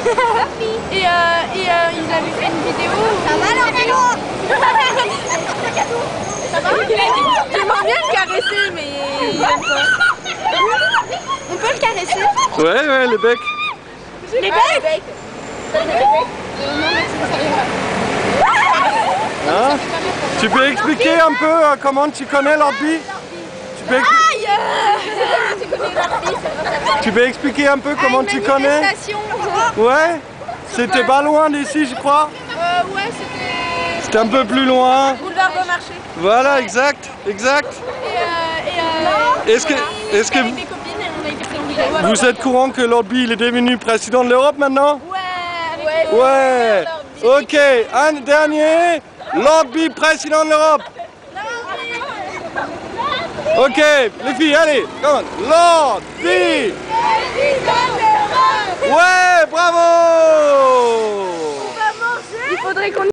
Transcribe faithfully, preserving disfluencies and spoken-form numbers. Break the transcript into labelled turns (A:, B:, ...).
A: Et, euh, et euh, ils avaient fait une vidéo.
B: Ça va leur vélo?
A: Ça va? J'aimerais bien le caresser, mais il aime pas. On peut le caresser?
C: Ouais, ouais, les becs.
A: Les becs?
C: Hein? Tu peux expliquer un peu euh, comment tu connais l'orbi? Tu peux,
A: Aïe!
C: tu peux expliquer un peu comment tu connais? Ouais? C'était pas loin d'ici, je crois?
A: Euh, ouais, c'était...
C: C'était un peu plus loin.
A: Boulevard Beaumarchais.
C: Voilà, exact, exact.
A: Et, euh, et euh,
C: Est-ce que, est-ce que
A: avec des copines et on a été pris en vidéo.
C: vous êtes courant que l'orbi il est devenu président de l'Europe maintenant?
A: Ouais, avec
C: Ouais. Ok, un dernier. L'orbi président de l'Europe. Ok, les filles, allez, come on. L'orbi